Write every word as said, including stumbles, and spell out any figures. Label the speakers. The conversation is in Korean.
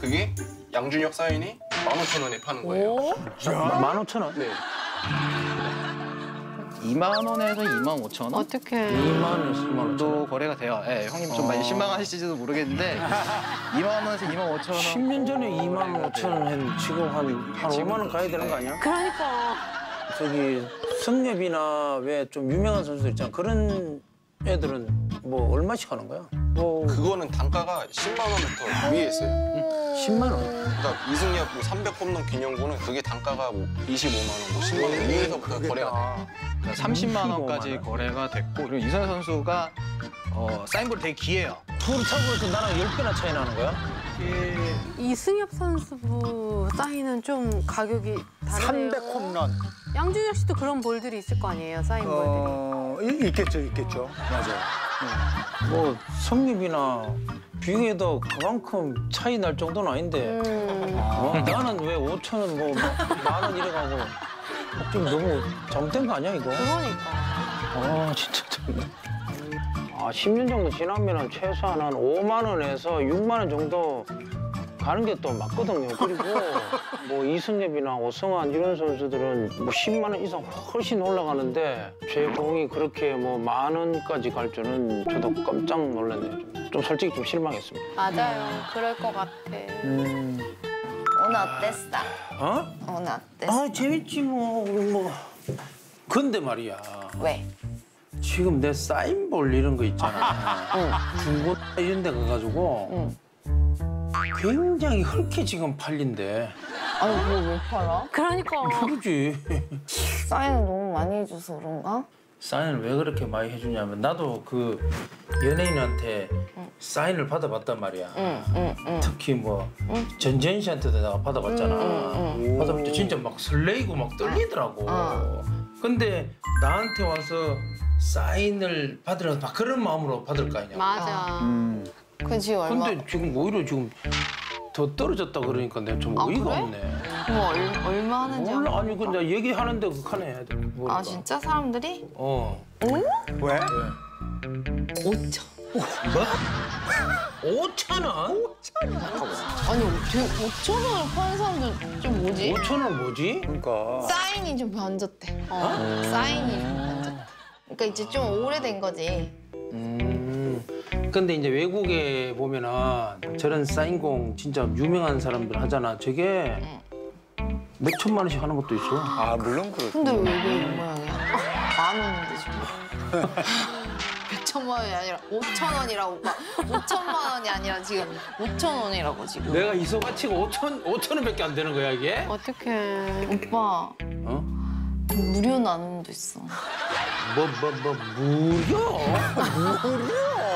Speaker 1: 그게 양준혁 사인이 만 오천 원에 파는 거예요.
Speaker 2: 만 오천 원?
Speaker 1: 네.
Speaker 3: 이만 원에서 이만 오천 원?
Speaker 4: 어떻게?
Speaker 2: 이만 원에서 이만 오천
Speaker 3: 도
Speaker 2: 원.
Speaker 3: 거래가 돼요. 예, 형님 좀 많이 실망하실지도 모르겠는데 이만 원에서 이만 오천 원.
Speaker 2: 십 년 전에 이만 오천 원 했는데 지금 한, 한 오만 원 가야 되는 거 아니야?
Speaker 4: 그러니까.
Speaker 2: 저기 성엽이나 왜 좀 유명한 선수들 있잖아. 그런 애들은 뭐 얼마씩 하는 거야? 뭐
Speaker 1: 그거는 단가가 십만 원부터 위에 있어요.
Speaker 2: 십만 원?
Speaker 1: 그러니까 이승엽 뭐 삼백 홈런 기념구는 그게 단가가 뭐 이십오만 원, 뭐 십만 원 위에서부터 거래가 돼요.
Speaker 3: 그러니까 삼십만 원까지 거래가 됐고 그리고 이선호 선수가 어, 사인볼이 되게 귀해요.
Speaker 2: 둘이 차고서 나랑 열 배나 차이 나는 거야?
Speaker 4: 이승엽 선수 사인은 좀 가격이 다르네요.
Speaker 5: 삼백 홈런.
Speaker 4: 양준혁 씨도 그런 볼들이 있을 거 아니에요, 사인 볼들이.
Speaker 5: 어, 이- 있겠죠, 있겠죠. 맞아요.
Speaker 2: 뭐 성립이나 비교해도 그만큼 차이 날 정도는 아닌데
Speaker 4: 음.
Speaker 2: 어? 나는 왜 오천 원, 뭐 만 원 이래 가고 좀 너무 잘못된 거 아니야 이거?
Speaker 4: 그러니까.
Speaker 2: 아 진짜 참. 아 십 년 정도 지나면은 최소한 한 오만 원에서 육만 원 정도 가는 게 또 맞거든요. 그리고 뭐 이승엽이나 오성환 이런 선수들은 뭐 십만 원 이상 훨씬 올라가는데 제 공이 그렇게 뭐 만 원까지 갈 줄은 저도 깜짝 놀랐네요. 좀, 좀 솔직히 좀 실망했습니다.
Speaker 4: 맞아요. 그럴 것 같아.
Speaker 2: 음.
Speaker 6: 오늘 어땠어?
Speaker 2: 어?
Speaker 6: 오늘 어땠어?
Speaker 2: 아 재밌지 뭐. 우리 뭐. 근데 말이야.
Speaker 6: 왜?
Speaker 2: 지금 내 사인볼 이런 거 있잖아. 중고 이런 데 가가지고 굉장히 헐게 지금 팔린대.
Speaker 6: 아니 그거 왜 팔아?
Speaker 4: 그러니까.
Speaker 2: 그러지.
Speaker 6: 사인을 너무 많이 해줘서 그런가?
Speaker 2: 사인을 왜 그렇게 많이 해주냐면 나도 그 연예인한테 사인을 받아봤단 말이야.
Speaker 6: 응, 응, 응.
Speaker 2: 특히 뭐 전지현 씨한테도 내가 받아봤잖아.
Speaker 6: 응,
Speaker 2: 받아볼 때 진짜 막 설레이고 막 떨리더라고.
Speaker 6: 어.
Speaker 2: 근데 나한테 와서 사인을 받으려면 막 그런 마음으로 받을 거 아니야.
Speaker 4: 맞아.
Speaker 6: 그 지금 얼마?
Speaker 2: 근데 지금 오히려 지금 더 떨어졌다 그러니까 내가 좀
Speaker 6: 아,
Speaker 2: 어이가
Speaker 6: 그래?
Speaker 2: 없네.
Speaker 6: 그거 얼, 얼마 하는지
Speaker 2: 몰라
Speaker 6: 한번
Speaker 2: 아니
Speaker 6: 볼까?
Speaker 2: 근데 얘기하는데 그하네 해야 돼. 모르니까.
Speaker 6: 아 진짜 사람들이?
Speaker 2: 어.
Speaker 5: 왜?
Speaker 6: 오천.
Speaker 2: 뭐? 오천 원?
Speaker 6: 아니 어떻게 오천 원을 파는 사람들 좀 뭐지?
Speaker 2: 오천 원 뭐지?
Speaker 5: 그러니까.
Speaker 6: 사인이 좀 변졌대. 어? 사인이 좀 변졌대. 그러니까 이제 좀 오래된 거지.
Speaker 2: 음. 근데 이제 외국에 보면은 저런 사인공 진짜 유명한 사람들 하잖아. 저게 몇 천만 원씩 하는 것도 있어.
Speaker 5: 아, 물론 그렇죠.
Speaker 6: 근데 왜 이게 이 모양이야? 만 원인데 지금. 백천만 원이 아니라 오천 원이라고 오빠. 오천만 원이 아니라 지금 오천 원이라고 지금.
Speaker 2: 내가 이소가치가 오천 오천 원밖에 안 되는 거야 이게?
Speaker 4: 어떡해.
Speaker 6: 오빠
Speaker 2: 어?
Speaker 6: 무료 나눔도 있어.
Speaker 2: 뭐 뭐 뭐 무료? 무료?